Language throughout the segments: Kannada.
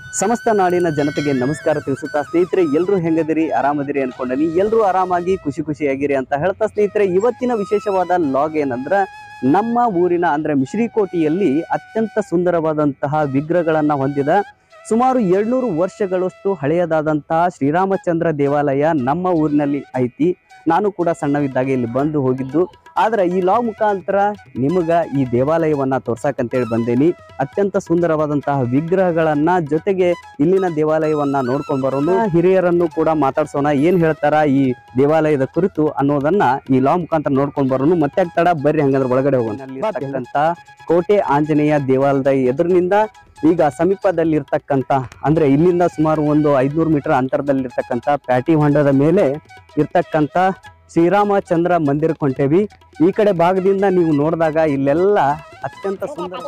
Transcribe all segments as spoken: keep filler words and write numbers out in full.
ಸಮಸ್ತ ನಾಡಿನ ಜನತೆಗೆ ನಮಸ್ಕಾರ ತಿಳಿಸುತ್ತಾ ಸ್ನೇಹಿತರೆ ಎಲ್ಲರೂ ಹೆಂಗದಿರಿ ಆರಾಮದಿರಿ ಅನ್ಕೊಂಡನಿ ಎಲ್ಲರೂ ಆರಾಮಾಗಿ ಖುಷಿ ಖುಷಿಯಾಗಿರಿ ಅಂತ ಹೇಳ್ತಾ ಸ್ನೇಹಿತರೆ ಇವತ್ತಿನ ವಿಶೇಷವಾದ ಲಾಗ್ ಏನಂದ್ರೆ ನಮ್ಮ ಊರಿನ ಅಂದ್ರೆ ಮಿಶ್ರಿಕೋಟೆಯಲ್ಲಿ ಅತ್ಯಂತ ಸುಂದರವಾದಂತಹ ವಿಗ್ರಹಗಳನ್ನು ಹೊಂದಿದ ಸುಮಾರು ಎರಡ್ನೂರು ವರ್ಷಗಳಷ್ಟು ಹಳೆಯದಾದಂತಹ ಶ್ರೀರಾಮಚಂದ್ರ ದೇವಾಲಯ ನಮ್ಮ ಊರಿನಲ್ಲಿ ಐತಿ. ನಾನು ಕೂಡ ಸಣ್ಣವಿದ್ದಾಗ ಇಲ್ಲಿ ಬಂದು ಹೋಗಿದ್ದು. ಆದ್ರೆ ಈ ಲಾಗ್ ಮುಖಾಂತರ ನಿಮಗ ಈ ದೇವಾಲಯವನ್ನ ತೋರ್ಸಕಂತೇಳಿ ಬಂದೇನಿ. ಅತ್ಯಂತ ಸುಂದರವಾದಂತಹ ವಿಗ್ರಹಗಳನ್ನ ಜೊತೆಗೆ ಇಲ್ಲಿನ ದೇವಾಲಯವನ್ನ ನೋಡ್ಕೊಂಡ್ ಬರೋನು ಹಿರಿಯರನ್ನು ಕೂಡ ಮಾತಾಡ್ಸೋಣ, ಏನ್ ಹೇಳ್ತಾರ ಈ ದೇವಾಲಯದ ಕುರಿತು ಅನ್ನೋದನ್ನ ಈ ಲಾಗ್ ಮುಖಾಂತರ ನೋಡ್ಕೊಂಡ್ ಬರೋನು. ಮತ್ತೆ ಆಗ್ತಾಡ ಬರ್ರಿ ಹಂಗಂದ್ರೆ ಒಳಗಡೆ ಹೋಗೋಣ. ಕೋಟೆ ಆಂಜನೇಯ ದೇವಾಲಯದ ಎದುರಿನಿಂದ ಈಗ ಸಮೀಪದಲ್ಲಿರ್ತಕ್ಕಂಥ ಅಂದ್ರೆ ಇಲ್ಲಿಂದ ಸುಮಾರು ಒಂದು ಐದ್ನೂರು ಮೀಟರ್ ಅಂತರದಲ್ಲಿರ್ತಕ್ಕಂಥ ಪ್ಯಾಟಿ ಹೊಂಡದ ಮೇಲೆ ಇರ್ತಕ್ಕಂಥ ಶ್ರೀರಾಮಚಂದ್ರ ಮಂದಿರ ಕೊಂಟೇವಿ. ಈ ಕಡೆ ಭಾಗದಿಂದ ನೀವು ನೋಡಿದಾಗ ಇಲ್ಲೆಲ್ಲ ಅತ್ಯಂತ ಸುಂದರ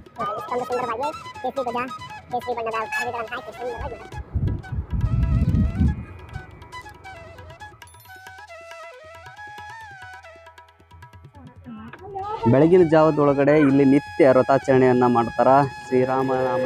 ಬೆಳಗಿನ ಜಾವದೊಳಗಡೆ ಇಲ್ಲಿ ನಿತ್ಯ ರಥಾಚರಣೆಯನ್ನ ಮಾಡ್ತಾರ. ಶ್ರೀರಾಮ ನಾಮ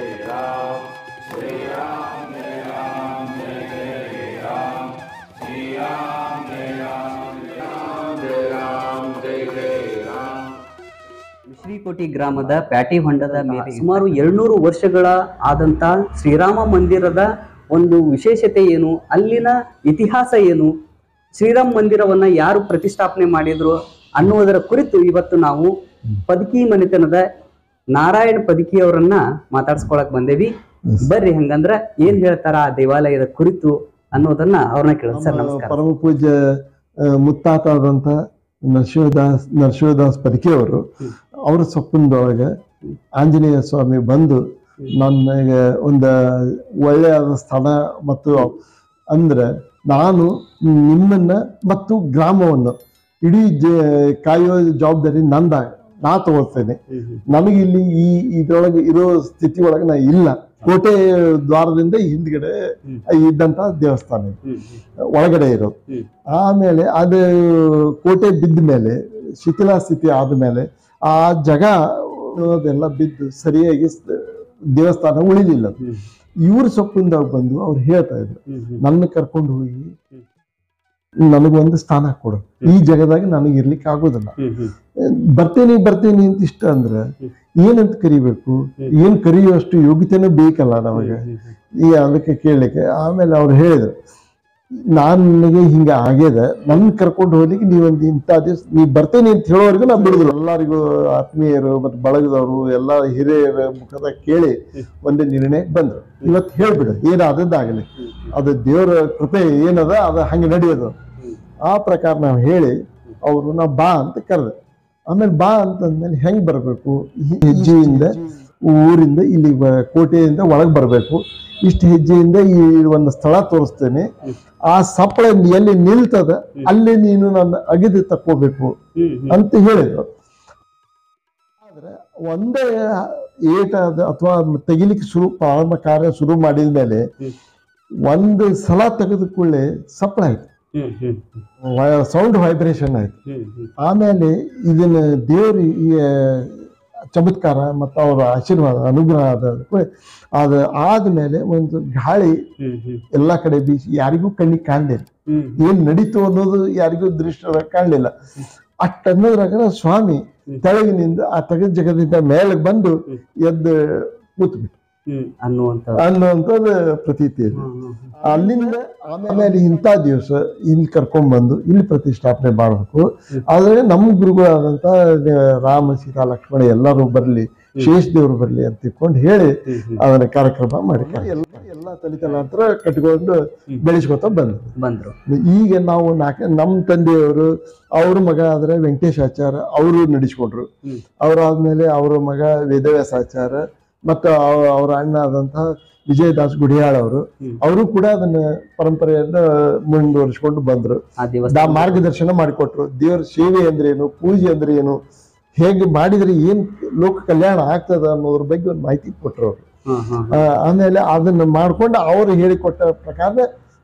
ಮಿಶ್ರಿಕೋಟೆ ಗ್ರಾಮದ ಪ್ಯಾಟಿ ಹೊಂಡದ ಮೇಲೆ ಸುಮಾರು ಎರಡ್ನೂರು ವರ್ಷಗಳ ಆದಂತ ಶ್ರೀರಾಮ ಮಂದಿರದ ಒಂದು ವಿಶೇಷತೆ ಏನು, ಅಲ್ಲಿನ ಇತಿಹಾಸ ಏನು, ಶ್ರೀರಾಮ ಮಂದಿರವನ್ನ ಯಾರು ಪ್ರತಿಷ್ಠಾಪನೆ ಮಾಡಿದ್ರು ಅನ್ನುವುದರ ಕುರಿತು ಇವತ್ತು ನಾವು ಪದಕಿ ಮನೆತನದ ನಾರಾಯಣ ಪದಕಿ ಅವರನ್ನ ಮಾತಾಡ್ಸ್ಕೊಳಕ್ ಬಂದೇವಿ. ಬರ್ರಿ ಹಂಗಂದ್ರ ಏನ್ ಹೇಳ್ತಾರ ಆ ದೇವಾಲಯದ ಕುರಿತು ಅನ್ನೋದನ್ನ ಅವ್ರನ್ನ ಕೇಳ. ಸರ್ ನಮಸ್ಕಾರ. ಪರಮ ಪೂಜ್ಯ ಮುತ್ತಾತಾದಂತ ನರಸಿಂಹದಾಸ್ ನರಸಿಂಹದಾಸ್ ಪದಕಿ ಅವರು ಅವ್ರ ಸೊಪ್ಪಿನದೊಳಗೆ ಆಂಜನೇಯ ಸ್ವಾಮಿ ಬಂದು ನನಗೆ ಒಂದು ಒಳ್ಳೆಯಾದ ಸ್ಥಳ ಮತ್ತು ಅಂದ್ರೆ ನಾನು ನಿಮ್ಮನ್ನ ಮತ್ತು ಗ್ರಾಮವನ್ನು ಇಡೀ ಜ ಕಾಯೋ ಜವಾಬ್ದಾರಿ ನಂದಾಗ ನಾ ತಗೊಳ್ತೇನೆ. ನನಗೆ ಇಲ್ಲಿ ಈ ಇದ್ರೊಳಗೆ ಇರೋ ಸ್ಥಿತಿ ಒಳಗೆ ನಾ ಇಲ್ಲ. ಕೋಟೆ ದ್ವಾರದಿಂದ ಹಿಂದ್ಗಡೆ ಇದ್ದಂತ ದೇವಸ್ಥಾನ ಒಳಗಡೆ ಇರೋದು. ಆಮೇಲೆ ಅದು ಕೋಟೆ ಬಿದ್ದ ಮೇಲೆ ಶಿಥಿಲಾ ಸ್ಥಿತಿ ಆದ್ಮೇಲೆ ಆ ಜಾಗ ಅದೆಲ್ಲ ಬಿದ್ದು ಸರಿಯಾಗಿ ದೇವಸ್ಥಾನ ಉಳಿಲಿಲ್ಲ. ಇವ್ರ ಸೊಪ್ಪಿಂದಾಗ ಬಂದು ಅವ್ರು ಹೇಳ್ತಾ ಇದ್ರು, ನನ್ನ ಕರ್ಕೊಂಡು ಹೋಗಿ ನನಗೊಂದು ಸ್ಥಾನ ಕೊಡು, ಈ ಜಗದಾಗ ನನಗೆ ಇರ್ಲಿಕ್ಕೆ ಆಗೋದಿಲ್ಲ, ಬರ್ತೇನೆ ಬರ್ತೇನೆ ಅಂತ ಇಷ್ಟ ಅಂದ್ರೆ ಏನಂತ ಕರಿಬೇಕು, ಏನ್ ಕರಿಯುವಷ್ಟು ಯೋಗ್ಯತೆನೂ ಬೇಕಲ್ಲ ನಮಗೆ ಈ ಅದಕ್ಕೆ ಕೇಳಲಿಕ್ಕೆ. ಆಮೇಲೆ ಅವ್ರು ಹೇಳಿದ್ರು, ನಾನ್ ನನಗೆ ಹಿಂಗ ಆಗ್ಯದ, ನನ್ ಕರ್ಕೊಂಡು ಹೋಗ್ಲಿಕ್ಕೆ ನೀವೊಂದು ಇಂಥ ದಿವ್ಸ ನೀ ಬರ್ತೇನೆ ಅಂತ ಹೇಳೋವರೆಗೂ ನಾ ಬಿಡುದಿಲ್ಲ. ಎಲ್ಲರಿಗೂ ಆತ್ಮೀಯರು ಮತ್ತು ಬಳಗದವರು ಎಲ್ಲ ಹಿರಿಯರ ಮುಖದ ಕೇಳಿ ಒಂದೇ ನಿರ್ಣಯಕ್ಕೆ ಬಂದ್ರು, ಇವತ್ತು ಹೇಳ್ಬಿಡು ಏನಾದದ್ದಾಗಲಿ, ಅದು ದೇವರ ಕೃಪೆ ಏನದ ಅದು ಹಂಗೆ ನಡೆಯೋದು. ಆ ಪ್ರಕಾರ ನಾವು ಹೇಳಿ ಅವರು ನಾವು ಬಾ ಅಂತ ಕರೆದೆ. ಆಮೇಲೆ ಬಾ ಅಂತಂದ್ಮೇಲೆ ಹೆಂಗ್ ಬರ್ಬೇಕು, ಹೆಜ್ಜೆಯಿಂದ ಊರಿಂದ ಇಲ್ಲಿ ಕೋಟೆಯಿಂದ ಒಳಗೆ ಬರ್ಬೇಕು, ಇಷ್ಟು ಹೆಜ್ಜೆಯಿಂದ ಈ ಒಂದು ಸ್ಥಳ ತೋರಿಸ್ತೇನೆ, ಆ ಸಪ್ಪಳ ಎಲ್ಲಿ ನಿಲ್ತದ ಅಲ್ಲಿ ನೀನು ನನ್ನ ಅಗಿದು ತಕ್ಕೋಬೇಕು ಅಂತ ಹೇಳಿದ್ರು. ಆದ್ರೆ ಒಂದೇ ಏಟ ಅಥವಾ ತೆಗಿಲಿಕ್ಕೆ ಶುರು ಪ್ರಾರಂಭ ಕಾರ್ಯ ಶುರು ಮಾಡಿದ ಮೇಲೆ ಒಂದು ಸಲ ತೆಗೆದ ಕೂಡಲೇ ಸಪ್ಪಳ ಆಯ್ತು, ಸೌಂಡ್ ವೈಬ್ರೇಷನ್ ಆಯ್ತು. ಆಮೇಲೆ ಇದನ್ನ ದೇವ್ರ ಈ ಚಮತ್ಕಾರ ಮತ್ತು ಅವರ ಆಶೀರ್ವಾದ ಅನುಗ್ರಹ ಅದ ಅದ ಆದ್ಮೇಲೆ ಒಂದು ಗಾಳಿ ಎಲ್ಲಾ ಕಡೆ ಬೀಸಿ ಯಾರಿಗೂ ಕಣ್ಣಿಗೆ ಕಾಣಲಿಲ್ಲ, ಏನ್ ನಡೀತು ಅನ್ನೋದು ಯಾರಿಗೂ ದೃಶ್ಯ ಕಾಣಲಿಲ್ಲ. ಅಷ್ಟ ಅನ್ನೋದ್ರಾಗ ಸ್ವಾಮಿ ತೆಳಗಿನಿಂದ ಆ ತೆಗೆದ ಜಗದಿಂದ ಮೇಲೆ ಬಂದು ಎದ್ದು ಕೂತ್ಬಿಟ್ಟು ಅನ್ನುವಂತ ಅನ್ನುವಂಥದ್ದು ಪ್ರತೀತಿ ಇದೆ. ಅಲ್ಲಿಂದ ಆಮೇಲೆ ಇಂಥ ದಿವಸ ಇಲ್ಲಿ ಕರ್ಕೊಂಡ್ ಬಂದು ಇಲ್ಲಿ ಪ್ರತಿಷ್ಠಾಪನೆ ಮಾಡ್ಬೇಕು. ಆದ್ರೆ ನಮ್ಮ ಗುರುಗಳಾದಂತ ರಾಮ ಸೀತಾ ಲಕ್ಷ್ಮಣ ಎಲ್ಲರೂ ಬರ್ಲಿ, ಶೇಷ ದೇವರು ಬರ್ಲಿ ಅಂತ ತಿಳ್ಕೊಂಡು ಹೇಳಿ ಅದನ್ನ ಕಾರ್ಯಕ್ರಮ ಮಾಡಿ ಎಲ್ಲ ಎಲ್ಲ ತಲೆತಲಾಂತರ ಕಟ್ಕೊಂಡು ಬೆಳೆಸ್ಕೊತ ಬಂದ್ರು ಬಂದ್ರು ಈಗ ನಾವು ನಾಲ್ಕ ನಮ್ಮ ತಂದೆಯವರು ಅವ್ರ ಮಗ ಆದ್ರೆ ವೆಂಕಟೇಶಾಚಾರ ಅವರು ನಡೆಸ್ಕೊಂಡ್ರು. ಅವ್ರಾದ್ಮೇಲೆ ಅವ್ರ ಮಗ ವೇದವ್ಯಾಸಾಚಾರ ಮತ್ತು ಅವರ ಅಣ್ಣ ಆದಂತಹ ವಿಜಯದಾಸ್ ಗುಡಿಯಾಳ್ ಅವರು ಅವರು ಕೂಡ ಅದನ್ನ ಪರಂಪರೆಯನ್ನ ಮುಂದುವರಿಸಿಕೊಂಡು ಬಂದ್ರು. ಮಾರ್ಗದರ್ಶನ ಮಾಡಿಕೊಟ್ರು. ದೇವ್ರ ಸೇವೆ ಅಂದ್ರೆ ಏನು, ಪೂಜೆ ಅಂದ್ರೆ ಏನು, ಹೇಗೆ ಮಾಡಿದ್ರೆ ಏನ್ ಲೋಕ ಕಲ್ಯಾಣ ಆಗ್ತದ ಅನ್ನೋದ್ರ ಬಗ್ಗೆ ಒಂದು ಮಾಹಿತಿ ಕೊಟ್ರು ಅವರು. ಆಮೇಲೆ ಅದನ್ನ ಮಾಡ್ಕೊಂಡು ಅವ್ರು ಹೇಳಿಕೊಟ್ಟ ಪ್ರಕಾರ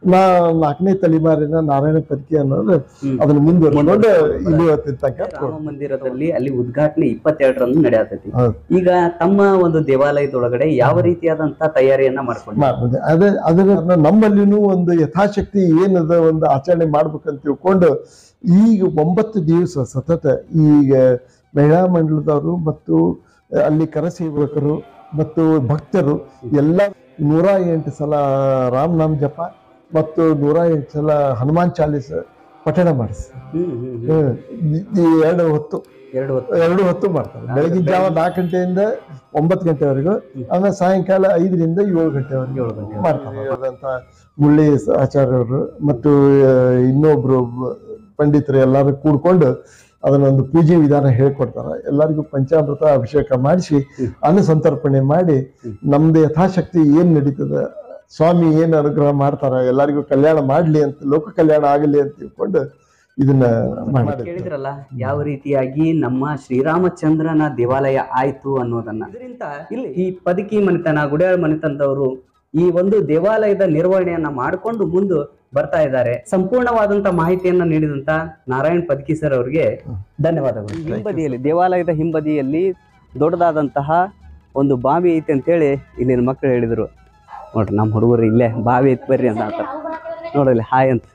ನಾ ನಾಲ್ಕನೇ ತಲೆಮಾರಿನ ನಾರಾಯಣ ಪದಕಿ ಅನ್ನೋದು ಅದನ್ನ ಮುಂದುವರೆಕೊಂಡು ಇಲ್ಲಿ ತನಕ ರಾಮ ಮಂದಿರದಲ್ಲಿ ಅಲ್ಲಿ ಉದ್ಘಾಟನೆ ಇಪ್ಪತ್ತೆರಡರಂದು ನಡೆಯತೈತಿ. ಹೌದು. ಈಗ ತಮ್ಮ ಒಂದು ದೇವಾಲಯದೊಳಗಡೆ ಯಾವ ರೀತಿಯಾದಂತ ತಯಾರಿಯನ್ನ ಮಾಡ್ಕೊಂಡು ಮಾಡ್ಬೋದು. ಅದೇ ಅದರ ನಮ್ಮಲ್ಲಿನೂ ಒಂದು ಯಥಾಶಕ್ತಿ ಏನದ ಒಂದು ಆಚರಣೆ ಮಾಡ್ಬೇಕಂತ ತಿಳ್ಕೊಂಡು ಈಗ ಒಂಬತ್ತು ದಿವಸ ಸತತ ಈಗ ಮಹಿಳಾ ಮಂಡಲದವರು ಮತ್ತು ಅಲ್ಲಿ ಕರಸೇವಕರು ಮತ್ತು ಭಕ್ತರು ಎಲ್ಲ ನೂರ ಎಂಟು ಸಲ ರಾಮನಾಮ ಜಪ ಮತ್ತು ನೂರ ಎಂಟು ಸಲ ಹನುಮಾನ್ ಚಾಲೀಸ ಪಠಣ ಮಾಡಿಸ್ತಾರೆ. ಎರಡು ಹೊತ್ತು ಎರಡು ಹೊತ್ತು ಎರಡು ಹೊತ್ತು ಮಾಡ್ತಾರೆ. ಬೆಳಗಿನ ಜಾವ ನಾಲ್ಕು ಗಂಟೆಯಿಂದ ಒಂಬತ್ತು ಗಂಟೆವರೆಗೂ, ಆಮೇಲೆ ಸಾಯಂಕಾಲ ಐದರಿಂದ ಏಳು ಗಂಟೆವರೆಗೆ ಏಳು ಗಂಟೆ ಮಾಡ್ತಾರೆ. ಮುಳ್ಳಿ ಆಚಾರ್ಯವರು ಮತ್ತು ಇನ್ನೊಬ್ರು ಪಂಡಿತರು ಎಲ್ಲರೂ ಕೂಡ್ಕೊಂಡು ಅದನ್ನೊಂದು ಪೂಜೆ ವಿಧಾನ ಹೇಳ್ಕೊಡ್ತಾರ. ಎಲ್ಲರಿಗೂ ಪಂಚಾಮೃತ ಅಭಿಷೇಕ ಮಾಡಿಸಿ ಅನ್ನ ಸಂತರ್ಪಣೆ ಮಾಡಿ ನಮ್ದು ಯಥಾಶಕ್ತಿ ಏನ್ ನಡೀತದ, ಸ್ವಾಮಿ ಏನ್ ಅನುಗ್ರಹ ಮಾಡ್ತಾರ, ಎಲ್ಲರಿಗೂ ಕಲ್ಯಾಣ ಮಾಡ್ಲಿ ಅಂತ, ಲೋಕ ಕಲ್ಯಾಣ ಆಗಲಿ ಅಂತ ತಿಳ್ಕೊಂಡು ಇದನ್ನ ಮಾಡಿ. ಕೇಳಿದ್ರಲ್ಲ ಯಾವ ರೀತಿಯಾಗಿ ನಮ್ಮ ಶ್ರೀರಾಮಚಂದ್ರನ ದೇವಾಲಯ ಆಯ್ತು ಅನ್ನೋದನ್ನ. ಇದರಿಂದ ಇಲ್ಲಿ ಈ ಪದಕಿ ಮನೆತನ, ಗುಡಿಯಾಳ ಮನೆತನದವರು ಈ ಒಂದು ದೇವಾಲಯದ ನಿರ್ವಹಣೆಯನ್ನ ಮಾಡಿಕೊಂಡು ಮುಂದೆ ಬರ್ತಾ ಇದ್ದಾರೆ. ಸಂಪೂರ್ಣವಾದಂತ ಮಾಹಿತಿಯನ್ನ ನೀಡಿದಂತ ನಾರಾಯಣ್ ಪದಕಿ ಸರ್ ಅವರಿಗೆ ಧನ್ಯವಾದಗಳು. ಹಿಂಬದಿಯಲ್ಲಿ, ದೇವಾಲಯದ ಹಿಂಬದಿಯಲ್ಲಿ ದೊಡ್ಡದಾದಂತಹ ಒಂದು ಬಾವಿ ಐತೆ ಅಂತೇಳಿ ಇಲ್ಲಿನ ಮಕ್ಕಳು ಹೇಳಿದ್ರು. ನೋಡ್ರಿ ನಮ್ಮ ಹುಡುಗರು ಇಲ್ಲೇ ಬಾವಿ ಐತಿ ಬರ್ರಿ ಅಂತ ಅಂತಾರೆ. ನೋಡ್ರಿ ಹಾಯ್ ಅಂತ.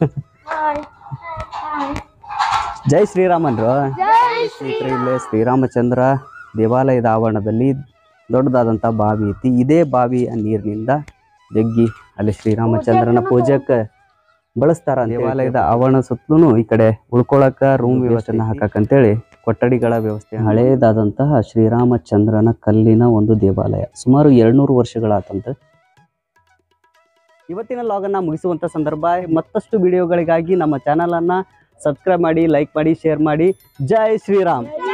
ಜೈ ಶ್ರೀರಾಮನ್ರು. ಇಲ್ಲೇ ಶ್ರೀರಾಮಚಂದ್ರ ದೇವಾಲಯದ ಆವರಣದಲ್ಲಿ ದೊಡ್ಡದಾದಂಥ ಬಾವಿ ಐತಿ. ಇದೇ ಬಾವಿಯ ನೀರಿನಿಂದ ಜಗ್ಗಿ ಅಲ್ಲಿ ಶ್ರೀರಾಮಚಂದ್ರನ ಪೂಜೆಗೆ ಬಳಸ್ತಾರ. ದೇವಾಲಯದ ಆವರಣ ಸುತ್ತಲೂ ಈ ಕಡೆ ಉಳ್ಕೊಳಕ ರೂಮ್ ವ್ಯವಸ್ಥೆನ ಹಾಕಕ್ಕಂತೇಳಿ ಕೊಠಡಿಗಳ ವ್ಯವಸ್ಥೆ. ಹಳೇದಾದಂತಹ ಶ್ರೀರಾಮಚಂದ್ರನ ಕಲ್ಲಿನ ಒಂದು ದೇವಾಲಯ ಸುಮಾರು ಎರಡ್ನೂರು ವರ್ಷಗಳಾತಂತೆ. ಇವತ್ತಿನ ಲಾಗನ್ನ ಮುಗಿಸುವಂತ ಸಂದರ್ಭ. ಮತ್ತಷ್ಟು ವಿಡಿಯೋಗಳಿಗಾಗಿ ನಮ್ಮ ಚಾನಲ್ ಅನ್ನ ಸಬ್ಸ್ಕ್ರೈಬ್ ಮಾಡಿ, ಲೈಕ್ ಮಾಡಿ, ಶೇರ್ ಮಾಡಿ. ಜೈ ಶ್ರೀರಾಮ್.